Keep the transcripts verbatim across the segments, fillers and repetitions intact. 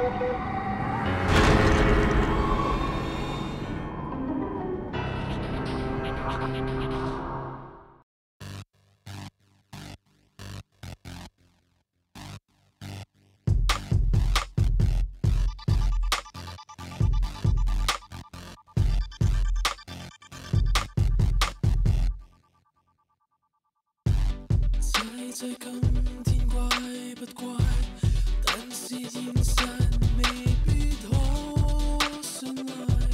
猜今天乖不乖？但是現實未必可信賴。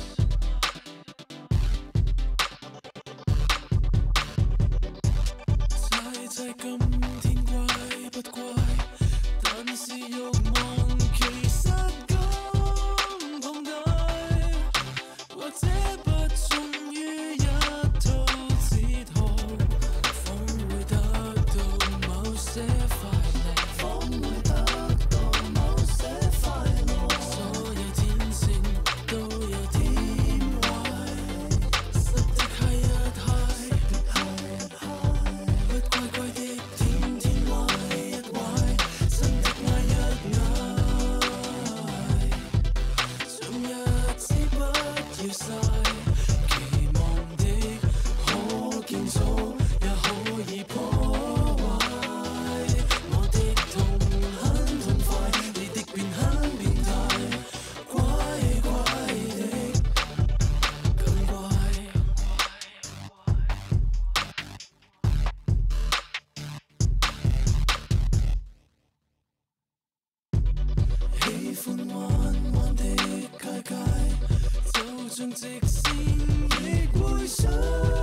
猜猜今天乖不乖？但是慾望其實更龐大，或者不忠於一套哲學。方會得到某些快樂，所有天性都有點壞，濕的揩一揩，不乖乖的天天歪一歪，親的挨一挨，像日子不要曬，期望的可建造也可以破壞。喜歡彎彎的街街，就像直線亦會想